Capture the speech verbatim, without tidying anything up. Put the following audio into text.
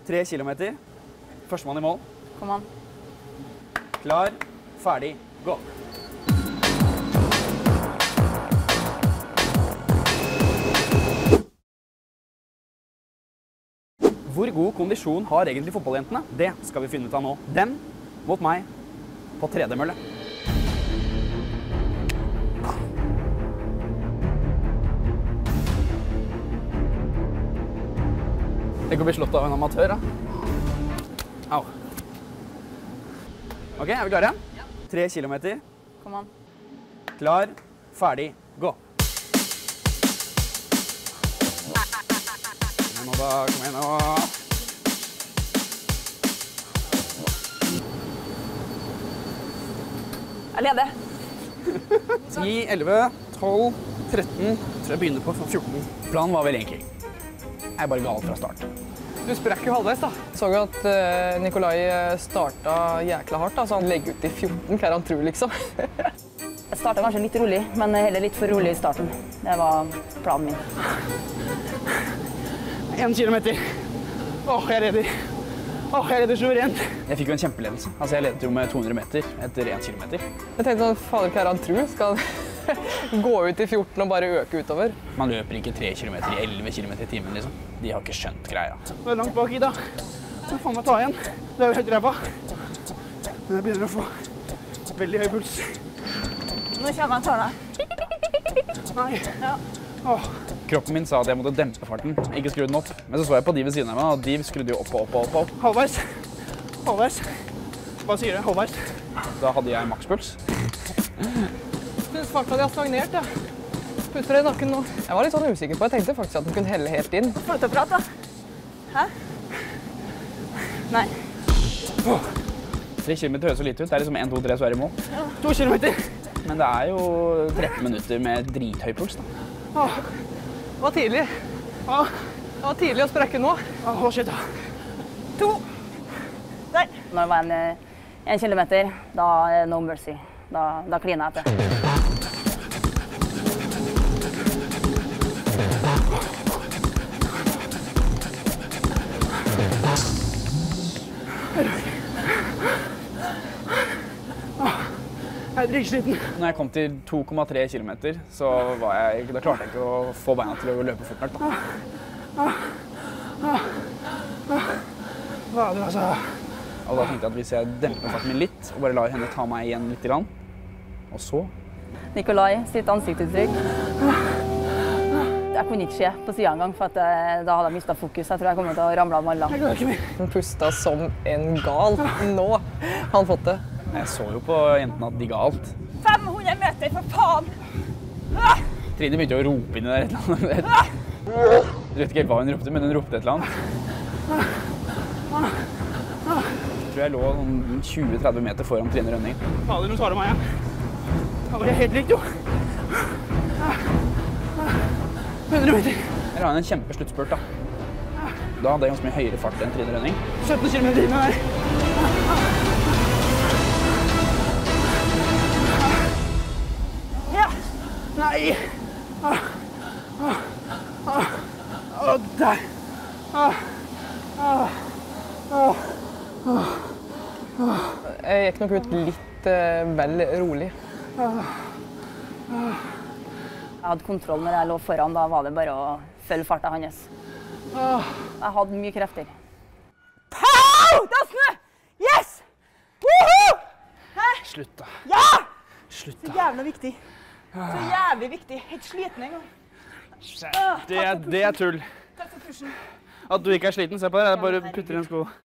Tre kilometer. Førstemann i mål. Kom an. Klar, ferdig, gå. Hvor god kondisjon har egentlig fotballjentene? Det skal vi finne ut av nå. Dem mot meg på tredemølle. Tenk å bli slått av en amatør, da. Au. Ok, er vi klare? Ja. Tre kilometer. Kom an. Klar, ferdig, gå. Kom igjen nå da, kom igjen nå. Jeg leder. ti, elleve, tolv, tretten. Jeg tror jeg begynner på fjorten. Planen var vel egentlig. Jeg er bare gal fra start. Du sprekk jo halvveis, da. Så jo at uh, Nikolai starta jækla hardt, da, så han legger ut i fjorten, hva han tror, liksom. Jeg startet kanskje litt rolig, men heller litt for rolig i starten. Det var planen min. En kilometer. Åh, jeg leder. Åh, jeg leder suverent. Jeg fikk jo en kjempeledelse. Altså, jeg ledet jo med to hundre meter etter en kilometer. Jeg tenkte sånn, fader, hva han tror? Skal han gå ut i fjorten og bare øke utover? Man løper ikke tre kilometer i elleve kilometer i timen, liksom. De har ikke skjønt greia. Det er langt bak i da. Så faen meg ta igjen. Det er jo helt ræva. Men jeg begynner å få veldig høy puls. Nå kommer han tar deg. Nei. Ja. Åh. Kroppen min sa at jeg måtte dempe farten, ikke skru den opp. Men så så jeg på de ved siden av meg, og de skrudde jo opp og opp og opp. og opp. Halvveis. Halvveis. Hva sier du? Halvveis. Da hadde jeg makspuls. Jeg synes farta de har stagnert, ja. Putter det i nakken nå. Jeg var litt sånn usikker på, jeg tenkte faktisk at den kunne helle helt inn. Få til å prate, da. Hæ? Nei. Oh. Tre kilometer høres så lite ut. Det er liksom en, to, tre, så er det i mål. Ja. To kilometer. Men det er jo tretten minutter med drithøy puls, da. Åh, det var tidlig. Åh. Det var tidlig å sprekke nå. Åh, shit da. To. Der. Når det var en, en kilometer, da er det no mercy. Da, da kliner jeg etter. Jeg er dritsliten. Når jeg kom til to komma tre kilometer, så var jeg, da klarte jeg ikke å få beina til å løpe fort nok, da. Hva er det, altså? Og da tenkte jeg at hvis jeg demper farten min litt, og bare lar henne ta meg igjen litt grann, og så... Nikolai sitt ansiktsuttrykk. Jeg kunne ikke se på siden en gang, for at jeg, da hadde jeg mistet fokus. Jeg tror jeg kommer til å ramle av malla. Jeg går ikke mer. Han pustet som en gal. Nå har han fått det. Jeg så jo på jentene at de ga alt. fem hundre meter, for faen! Trine begynte å rope inn i der et eller annet. Jeg vet ikke helt hva hun ropte, men hun ropte et eller annet. Jeg tror jeg lå sånn tjue til tretti meter foran Trine Rønning. Fader, nå tar det meg igjen. Det var helt likt, jo. hundre meter. Jeg la inn en kjempesluttspurt, da. Da hadde jeg ganske mye høyere fart enn Trine Rønning. sytten kilometer inn der. Ja. Nei. Åh, åh, åh, åh, der. Åh, åh, åh, åh, åh. Jeg gikk nok ut litt uh, vel rolig. Jeg hadde kontroll når jeg lå foran, da var det bare å følge farta hans. Jeg hadde mye krefter. Pow! Det er snø! Yes! Woohoo! Hæ? Slutt, da. Ja! Slutt, Så da. jævlig viktig. Så jævlig viktig. Helt sliten en gang. Det er, det er tull. Takk for pushen. At du ikke er sliten, se på det. Jeg bare putter i en sko.